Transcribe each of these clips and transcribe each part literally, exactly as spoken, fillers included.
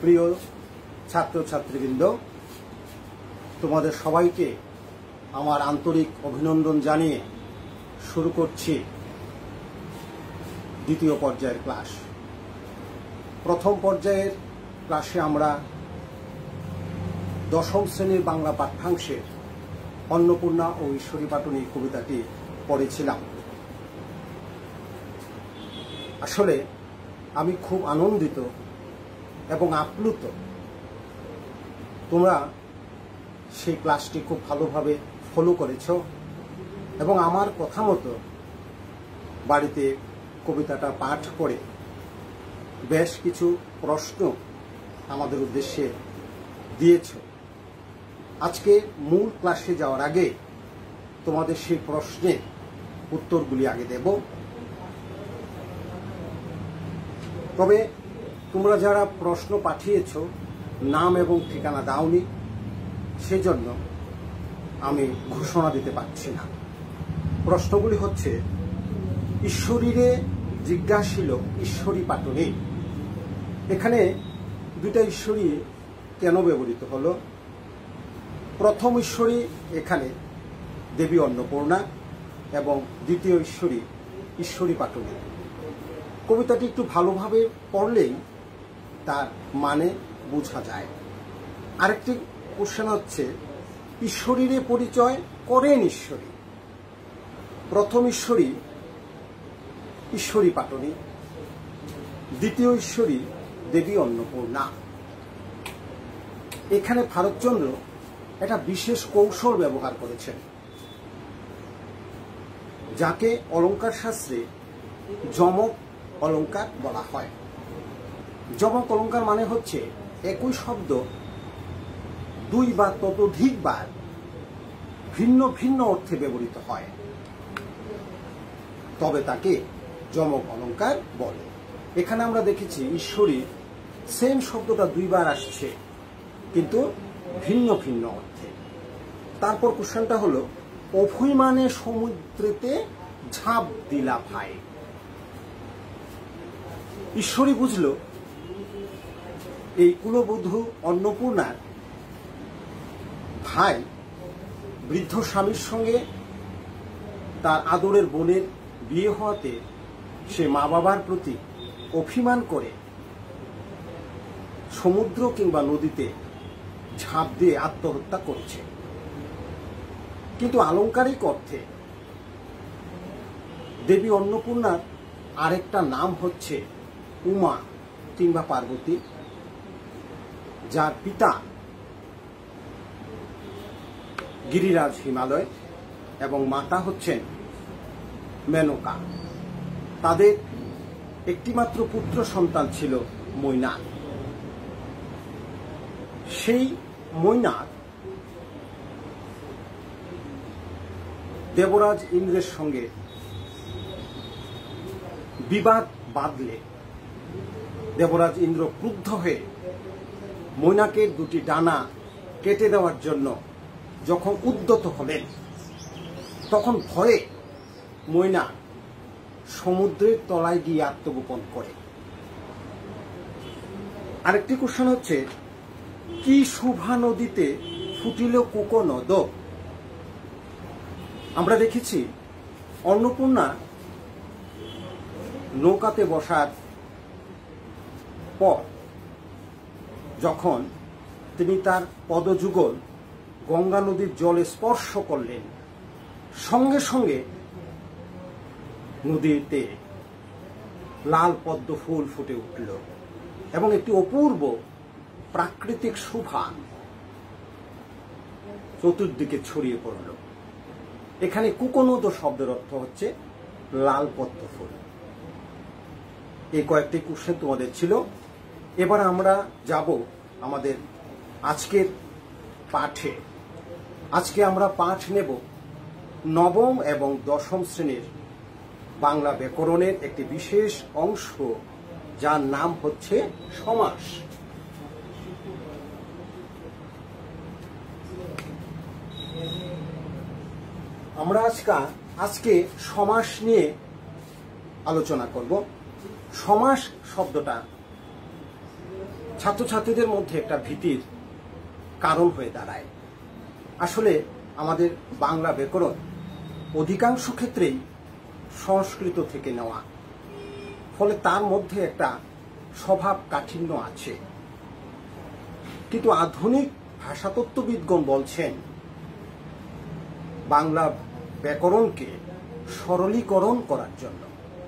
প্রিয় ছাত্রছাত্রীবৃন্দ, তোমাদের সবাইকে আমার আন্তরিক অভিনন্দন জানিয়ে শুরু করছি দ্বিতীয় পর্যায়ের ক্লাস। প্রথম পর্যায়ের ক্লাসে আমরা দশম শ্রেণীর বাংলা পাঠ্যাংশের অন্নপূর্ণা ও ঈশ্বরী পাটুনি কবিতাটি পড়েছিলাম। আসলে আমি খুব আনন্দিত এবং আপ্লুত, তোমরা সেই ক্লাসটি খুব ভালোভাবে ফলো করেছ এবং আমার কথা মতো বাড়িতে কবিতাটা পাঠ করে বেশ কিছু প্রশ্ন আমাদের উদ্দেশ্যে দিয়েছ। আজকে মূল ক্লাসে যাওয়ার আগে তোমাদের সেই প্রশ্নের উত্তরগুলি আগে দেব। তবে তোমরা যারা প্রশ্ন পাঠিয়েছ নাম এবং ঠিকানা দাওনি, সেজন্য আমি ঘোষণা দিতে পারছি না। প্রশ্নগুলি হচ্ছে, ঈশ্বরীরে জিজ্ঞাসিল ঈশ্বরী পাটুনি। এখানে দুইটা ঈশ্বরী কেন ব্যবহৃত হলো? প্রথম ঈশ্বরী এখানে দেবী অন্নপূর্ণা এবং দ্বিতীয় ঈশ্বরী ঈশ্বরী পাটুনি। কবিতাটি একটু ভালোভাবে পড়লেই তার মানে বোঝা যায়। আরেকটি কোশ্চেন হচ্ছে, ঈশ্বরীরে পরিচয় করেন ঈশ্বরী। প্রথম ঈশ্বরী ঈশ্বরী পাটুনি, দ্বিতীয় ঈশ্বরী দেবী অন্নপূর্ণা। এখানে ভারতচন্দ্র একটা বিশেষ কৌশল ব্যবহার করেছেন, যাকে অলঙ্কার শাস্ত্রে যমক অলঙ্কার বলা হয়। যমক অলঙ্কার মানে হচ্ছে একই শব্দ দুই বা ততোধিকবার ভিন্ন ভিন্ন অর্থে ব্যবহৃত হয়, তবে তাকে যমক অলঙ্কার বলে। এখানে আমরা দেখেছি ঈশ্বরী সেম শব্দটা দুইবার আসছে, কিন্তু ভিন্ন ভিন্ন অর্থে। তারপর কোশ্চেনটা হলো, অভিমানে সমুদ্রেতে ঝাঁপ দিলা ভাই। ঈশ্বরী বুঝল এই কুলবধূ অন্নপূর্ণার ভাই বৃদ্ধ স্বামীর সঙ্গে তার আদরের বোনের বিয়ে হওয়াতে সে মা বাবার প্রতি অভিমান করে সমুদ্র কিংবা নদীতে ঝাঁপ দিয়ে আত্মহত্যা করছে। কিন্তু আলংকারিক অর্থে দেবী অন্নপূর্ণার আরেকটা নাম হচ্ছে উমা কিংবা পার্বতী, যার পিতা গিরিরাজ হিমালয় এবং মাতা হচ্ছেন মেনকা। তাদের একটিমাত্র পুত্র সন্তান ছিল মৈনাক। সেই মৈনাক দেবরাজ ইন্দ্রের সঙ্গে বিবাদ বাঁধলে দেবরাজ ইন্দ্র ক্রুদ্ধ হয়ে মৈনাকের দুটি ডানা কেটে দেওয়ার জন্য যখন উদ্যত হলেন, তখন ভয়ে মৈনাক সমুদ্রের তলায় গিয়ে আত্মগোপন করে। আরেকটি কোশ্চেন হচ্ছে, কি শুভা নদীতে ফুটিল কুকনদ। আমরা দেখেছি অন্নপূর্ণা নৌকাতে বসার পর যখন তিনি তার পদযুগল গঙ্গা নদীর জলে স্পর্শ করলেন, সঙ্গে সঙ্গে নদীতে লাল পদ্ম ফুল ফুটে উঠল এবং একটি অপূর্ব প্রাকৃতিক শোভা চতুর্দিকে ছড়িয়ে পড়ল। এখানে কুকনদ শব্দের অর্থ হচ্ছে লাল পদ্ম ফুল। এই কয়েকটি কোশ্চেন তোমাদের ছিল। এবার আমরা যাব আমাদের আজকের পাঠে। আজকে আমরা পাঠ নেব নবম এবং দশম শ্রেণীর বাংলা ব্যাকরণের একটি বিশেষ অংশ, যার নাম হচ্ছে সমাস। আমরা আজকে আজকে সমাস নিয়ে আলোচনা করব। সমাস শব্দটা ছাত্রছাত্রীদের মধ্যে একটা ভীতির কারণ হয়ে দাঁড়ায়। আসলে আমাদের বাংলা ব্যাকরণ অধিকাংশ ক্ষেত্রেই সংস্কৃত থেকে নেওয়া, ফলে তার মধ্যে একটা স্বভাব কাঠিন্য আছে। কিন্তু আধুনিক ভাষাতত্ত্ববিদগণ বলছেন বাংলা ব্যাকরণকে সরলীকরণ করার জন্য,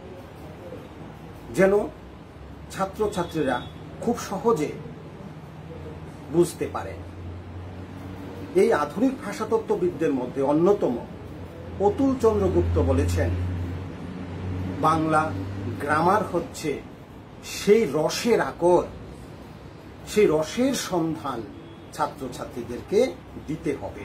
যেন ছাত্রছাত্রীরা খুব সহজে বুঝতে পারে। এই আধুনিক ভাষাতত্ত্ববিদদের মধ্যে অন্যতম অতুল চন্দ্রগুপ্ত বলেছেন বাংলা গ্রামার হচ্ছে সেই রসের আকর, সেই রসের সন্ধান ছাত্রছাত্রীদেরকে দিতে হবে।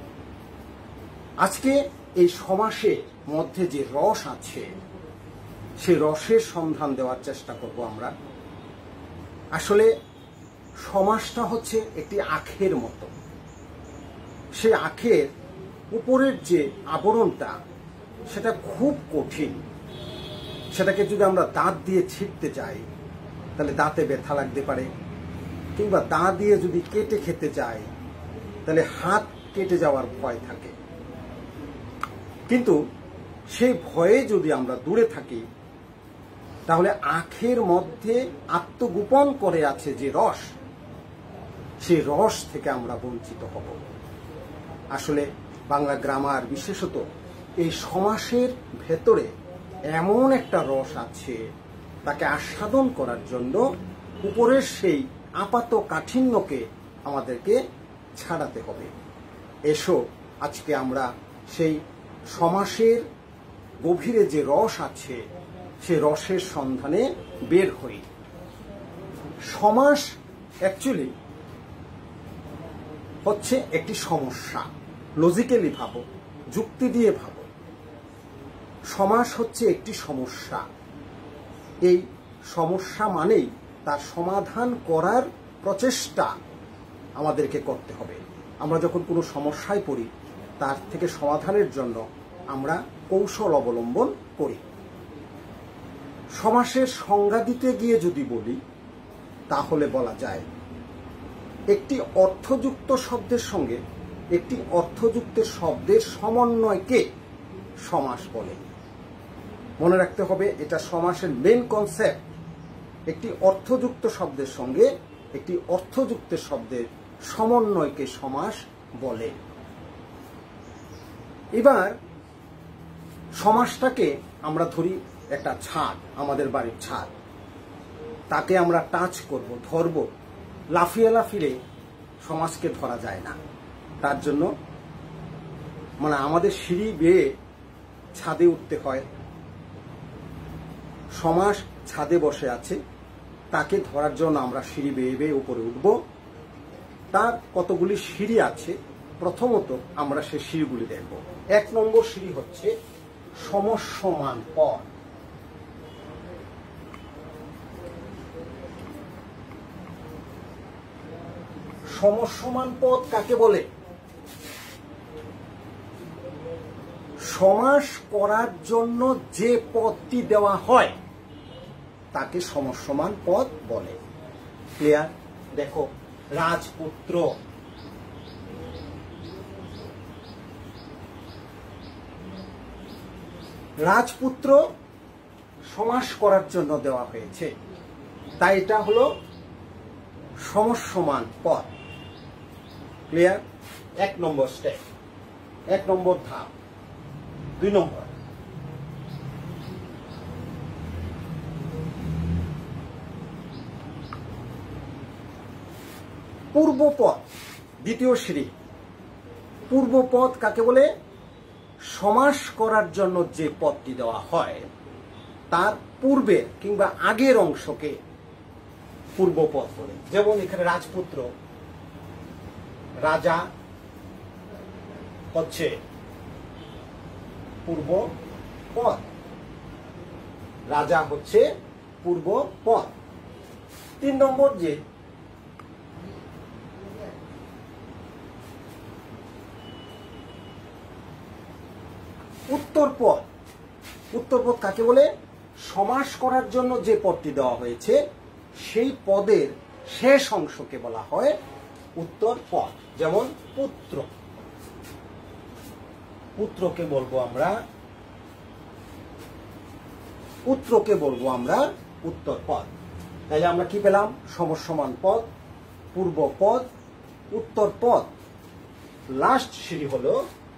আজকে এই সমাসের মধ্যে যে রস আছে সেই রসের সন্ধান দেওয়ার চেষ্টা করব আমরা। আসলে সমাসটা হচ্ছে একটি আখের মতো। সেই আখের উপরের যে আবরণটা সেটা খুব কঠিন। সেটাকে যদি আমরা দাঁত দিয়ে ছিঁড়তে যাই তাহলে দাঁতে ব্যথা লাগতে পারে, কিংবা দাঁত দিয়ে যদি কেটে খেতে যাই তাহলে হাত কেটে যাওয়ার ভয় থাকে। কিন্তু সেই ভয়ে যদি আমরা দূরে থাকি তাহলে আখের মধ্যে আত্মগোপন করে আছে যে রস, সেই রস থেকে আমরা বঞ্চিত হব। আসলে বাংলা গ্রামার বিশেষত এই সমাসের ভেতরে এমন একটা রস আছে, তাকে আস্বাদন করার জন্য উপরের সেই আপাত কাঠিন্যকে আমাদেরকে ছাড়াতে হবে। এসো আজকে আমরা সেই সমাসের গভীরে যে রস আছে সেই রসের সন্ধানে বের হই। সমাস অ্যাকচুয়ালি হচ্ছে একটি সমস্যা। লজিক্যালি ভাবো, যুক্তি দিয়ে ভাবো। সমাস হচ্ছে একটি সমস্যা। এই সমস্যা মানেই তার সমাধান করার প্রচেষ্টা আমাদেরকে করতে হবে। আমরা যখন কোনো সমস্যায় পড়ি তার থেকে সমাধানের জন্য আমরা কৌশল অবলম্বন করি। সমাসের সংজ্ঞা দিতে গিয়ে যদি বলি তাহলে বলা যায় একটি অর্থযুক্ত শব্দের সঙ্গে একটি অর্থযুক্ত শব্দের সমন্বয়কে সমাস বলে। মনে রাখতে হবে এটা সমাসের মেন কনসেপ্ট। একটি অর্থযুক্ত শব্দের সঙ্গে একটি অর্থযুক্ত শব্দের সমন্বয়কে সমাস বলে। এবার সমাসটাকে আমরা ধরি একটা ছাদ, আমাদের বাড়ির ছাদ। তাকে আমরা টাচ করব, ধরব। লাফিয়ে লাফিয়ে সমাজকে ধরা যায় না। তার জন্য মানে আমাদের সিঁড়ি বেয়ে ছাদে উঠতে হয়। সমাস ছাদে বসে আছে, তাকে ধরার জন্য আমরা সিঁড়ি বেয়ে বেয়ে উপরে উঠব। তার কতগুলি সিঁড়ি আছে, প্রথমত আমরা সেই সিঁড়িগুলি দেখব। এক নম্বর সিঁড়ি হচ্ছে সমসমান পদ। সমসমান পদ কাকে বলে? সমাস করার জন্য যে পদটি দেওয়া হয় তাকে সমসমান পদ বলে। ক্লিয়ার? দেখো, রাজপুত্র, রাজপুত্র সমাস করার জন্য দেওয়া হয়েছে, তাই এটা হলো সমসমান পদ। ক্লিয়ার? এক নম্বর স্টেপ, এক নম্বর ধাপ। দুই নম্বর, পূর্বপদ, দ্বিতীয় সিঁড়ি। পূর্বপদ কাকে বলে? সমাস করার জন্য যে পদটি দেওয়া হয় তার পূর্বের কিংবা আগের অংশকে পূর্বপদ বলে। যেমন এখানে রাজপুত্র, রাজা হচ্ছে পূর্ব পদ, রাজা হচ্ছে পূর্ব পদ। তিন নম্বর যে উত্তর পদ, উত্তর পদ কাকে বলে? সমাস করার জন্য যে পদটি দেওয়া হয়েছে সেই পদের শেষ অংশকে বলা হয় উত্তর পদ। যেমন পুত্র, পুত্রকে বলবো আমরা পুত্রকে বলবো আমরা উত্তর পদ। তাহলে আমরা কি পেলাম? সমসমান পদ, পূর্ব পদ, উত্তর পদ। লাস্ট সিঁড়ি হলো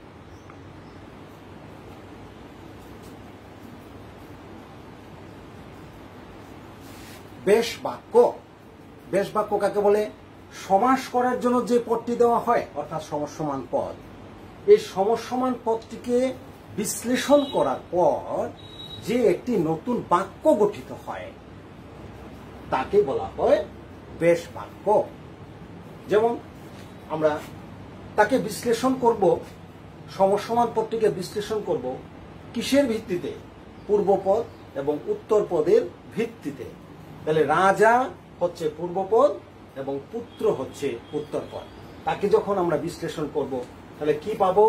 বেশ বাক্য। বেশ বাক্য কাকে বলে? সমাস করার জন্য যে পদটি দেওয়া হয় অর্থাৎ সমসমান পদ, এই সমসমান পদটিকে বিশ্লেষণ করার পর যে একটি নতুন বাক্য গঠিত হয় তাকে বলা হয় বেশ বাক্য। যেমন আমরা তাকে বিশ্লেষণ করব, সমসমান পদটিকে বিশ্লেষণ করব কিসের ভিত্তিতে? পূর্বপদ এবং উত্তর পদের ভিত্তিতে। তাহলে রাজা হচ্ছে পূর্বপদ এবং পুত্র হচ্ছে উত্তর পদ। তাকে যখন আমরা বিশ্লেষণ করব তাহলে কি পাবো?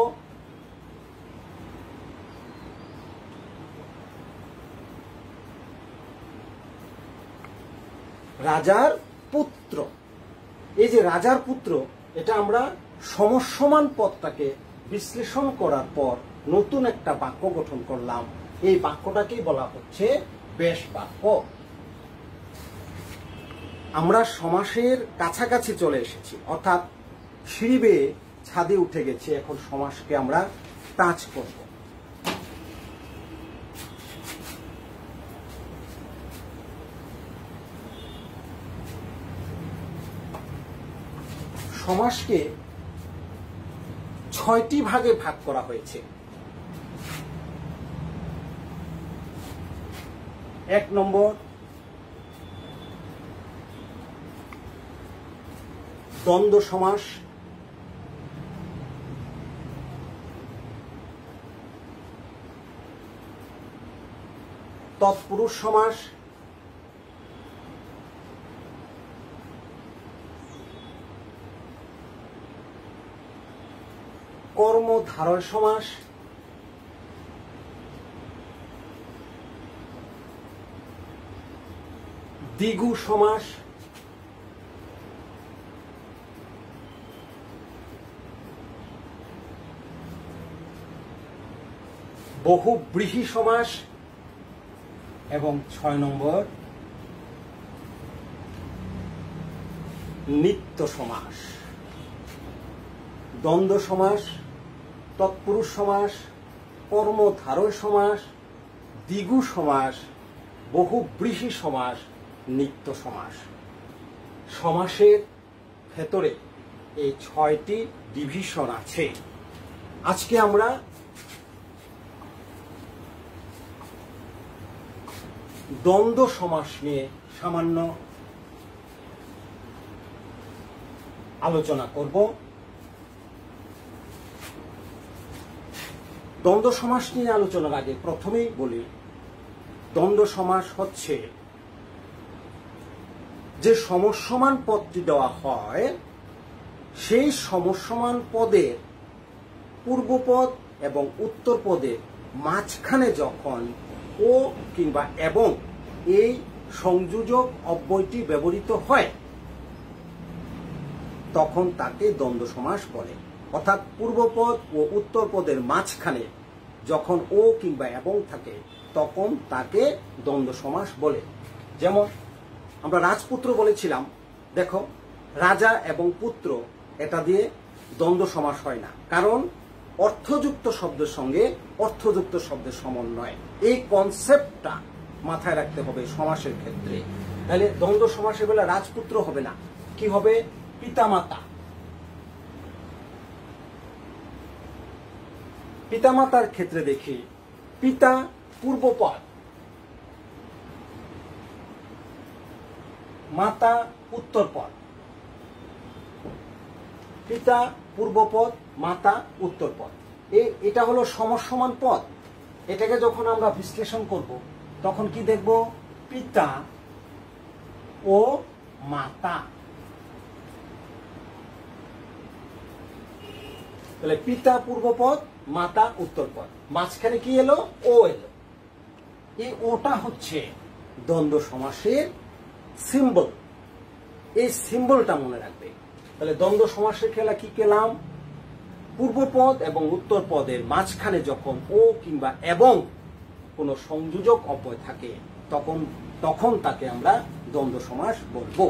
রাজার পুত্র। এই যে রাজার পুত্র, এটা আমরা সমসমান পদটাকে বিশ্লেষণ করার পর নতুন একটা বাক্য গঠন করলাম, এই বাক্যটাকেই বলা হচ্ছে বেশ বাক্য। আমরা সমাসের কাছাকাছি চলে এসেছি, অর্থাৎ সিঁড়ি বেয়ে ছাদে উঠে গেছি। এখন সমাসকে আমরা টাচ করব। সমাসকে ছয়টি ভাগে ভাগ করা হয়েছে। এক নম্বর দ্বন্দ্ব সমাস, তৎপুরুষ সমাস, কর্মধারয় সমাস, দ্বিগু সমাস, বহুব্রীহি সমাস এবং ছয় নম্বর নিত্য সমাস। দ্বন্দ্ব সমাস, তৎপুরুষ সমাস, কর্মধারয় সমাস, দ্বিগু সমাস, বহুব্রীহি সমাস, নিত্য সমাস। সমাসের ভেতরে এই ছয়টি ডিভিশন আছে। আজকে আমরা দ্বন্দ্ব সমাস নিয়ে সামান্য আলোচনা করব। দ্বন্দ্ব সমাস নিয়ে আলোচনার আগে প্রথমেই বলি, দ্বন্দ্ব সমাস হচ্ছে যে সমসমান পদটি দেওয়া হয় সেই সমসমান পদের পূর্বপদ এবং উত্তর পদের মাঝখানে যখন ও কিংবা এবং এই সংযোজক অব্যয়টি ব্যবহৃত হয় তখন তাকে দ্বন্দ্ব সমাস বলে। অর্থাৎ পূর্বপদ ও উত্তর পদের মাঝখানে যখন ও কিংবা এবং থাকে তখন তাকে দ্বন্দ্ব সমাস বলে। যেমন আমরা রাজপুত্র বলেছিলাম, দেখো রাজা এবং পুত্র এটা দিয়ে দ্বন্দ্ব সমাস হয় না, কারণ অর্থযুক্ত শব্দের সঙ্গে অর্থযুক্ত শব্দের সমন্বয়, এই কনসেপ্টটা মাথায় রাখতে হবে সমাসের ক্ষেত্রে। তাহলে দ্বন্দ্ব সমাসের বেলা রাজপুত্র হবে না, কি হবে? পিতামাতা। পিতামাতার ক্ষেত্রে দেখি পিতা পূর্বপদ, মাতা উত্তরপদ। পিতা পূর্বপদ, মাতা উত্তরপদ। এটা হলো সমসমান পদ। এটাকে যখন আমরা বিশ্লেষণ করব তখন কি দেখব? পিতা ও মাতা। তাহলে পিতা পূর্বপদ, মাতা উত্তরপদ, মাঝখানে কি এলো? ও এলো। এই ওটা হচ্ছে দ্বন্দ্ব সমাসের সিম্বল। এই সিম্বলটা মনে রাখবে। তাহলে দ্বন্দ্ব সমাসের খেলা কি পেলাম? পূর্বপদ এবং উত্তর পদের মাঝখানে যখন ও কিংবা এবং কোনো সংযোজক অব্যয় থাকে তখন তখন তাকে আমরা দ্বন্দ্ব সমাস বলবো।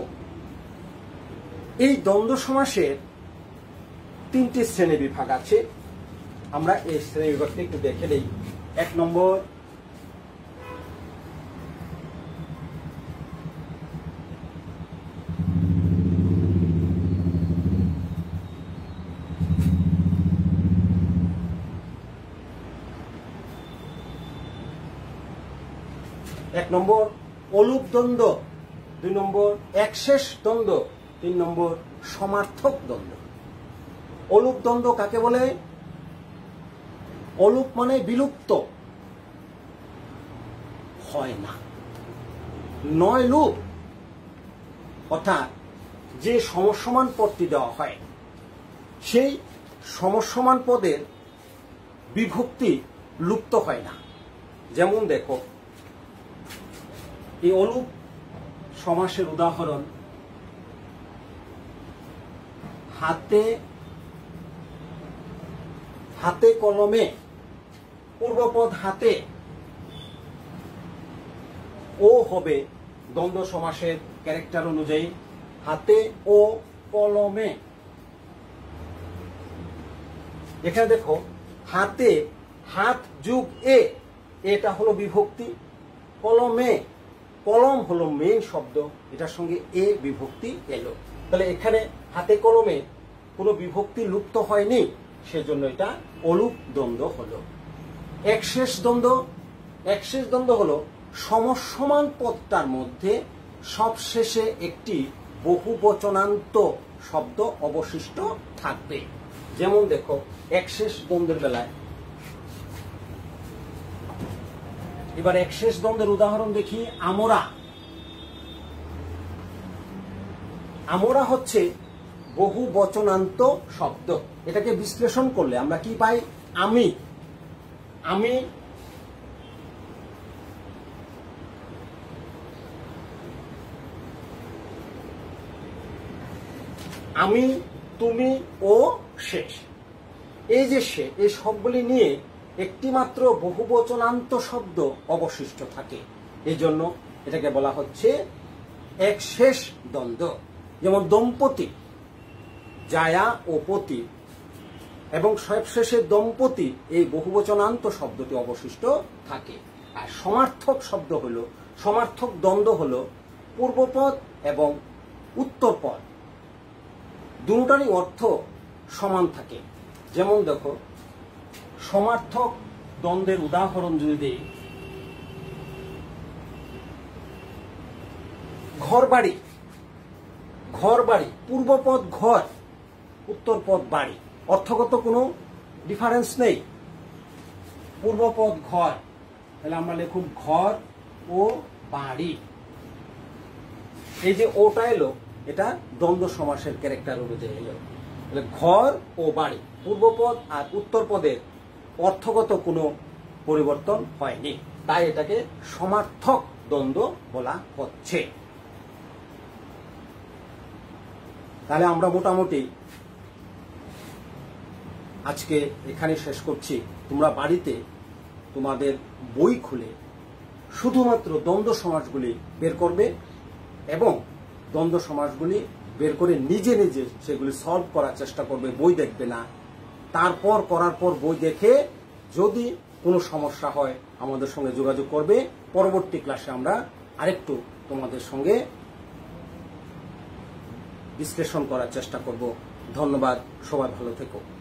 এই দ্বন্দ্ব সমাসের তিনটি শ্রেণী বিভাগ আছে। আমরা এই শ্রেণী বিভাগটি একটু দেখে নেই। এক নম্বর, এক নম্বর অলুপ দ্বন্দ্ব, দুই নম্বর একশেষ দ্বন্দ্ব, তিন নম্বর সমার্থক দ্বন্দ্ব। অলুপ দ্বন্দ্ব কাকে বলে? অলুপ মানে বিলুপ্ত হয় না, নয় লুপ, অর্থাৎ যে সমসমান পদটি দেওয়া হয় সেই সমসমান পদের বিভক্তি লুপ্ত হয় না। যেমন দেখো, এই অলুপ সমাসের উদাহরণ, হাতে হাতে কলমে, পূর্বপদ হাতে, ও হবে দ্বন্দ্ব সমাসের ক্যারেক্টার অনুযায়ী হাতে ও কলমে। এখানে দেখো, হাতে হাত যুগ এ, এটা হলো বিভক্তি। কলমে, কলম হলো মেইন শব্দ, এটার সঙ্গে এ বিভক্তি এলো। তাহলে এখানে হাতে কলমে কোনো বিভক্তি লুপ্ত হয়নি, সেজন্য এটা অলুপ দ্বন্দ্ব হলো। একশেষ দ্বন্দ্ব, একশেষ দ্বন্দ্ব হলো সমসমান পদটার মধ্যে সবশেষে একটি বহুবচনান্ত শব্দ অবশিষ্ট থাকবে। যেমন দেখো, একশেষ দ্বন্দ্বের বেলায়, এবার একশেষ দ্বন্দ্বের উদাহরণ দেখি। আমরা, আমরা হচ্ছে বহু বচনান্ত শব্দ। এটাকে বিশ্লেষণ করলে আমরা কি পাই? আমি, আমি, আমি, তুমি ও শেষ। এই যে সে, এই সবগুলি নিয়ে একটি মাত্র বহুবচনান্ত শব্দ অবশিষ্ট থাকে, এই জন্য এটাকে বলা হচ্ছে একশেষ দ্বন্দ্ব। যেমন দম্পতি, জায়া ও পতি, এবং সবশেষে দম্পতি, এই বহুবচনান্ত শব্দটি অবশিষ্ট থাকে। আর সমার্থক শব্দ হলো, সমার্থক দ্বন্দ্ব হলো পূর্বপদ এবং উত্তরপদ দুটারই অর্থ সমান থাকে। যেমন দেখো, সমার্থক দ্বন্দ্বের উদাহরণ যদি দেই, ঘর বাড়ি, ঘর বাড়ি, পূর্বপদ ঘর, উত্তরপদ বাড়ি, অর্থগত কোনো ডিফারেন্স নেই। পূর্বপদ ঘর, তাহলে আমরা লিখুন ঘর ও বাড়ি। এই যে ওটা এলো, এটা দ্বন্দ্ব সমাসের ক্যারেক্টার অনুযায়ী এলো। তাহলে ঘর ও বাড়ি, পূর্বপদ আর উত্তরপদের অর্থগত কোনো পরিবর্তন হয়নি, তাই এটাকে সমার্থক দ্বন্দ্ব বলা হচ্ছে। তাহলে আমরা মোটামুটি আজকে এখানে শেষ করছি। তোমরা বাড়িতে তোমাদের বই খুলে শুধুমাত্র দ্বন্দ্ব সমাসগুলি বের করবে এবং দ্বন্দ্ব সমাসগুলি বের করে নিজে নিজে সেগুলি সলভ করার চেষ্টা করবে, বই দেখবে না। তারপর করার পর বই দেখে যদি কোনো সমস্যা হয় আমাদের সঙ্গে যোগাযোগ করবে। পরবর্তী ক্লাসে আমরা আরেকটু তোমাদের সঙ্গে বিশ্লেষণ করার চেষ্টা করব। ধন্যবাদ, সবাই ভালো থেকো।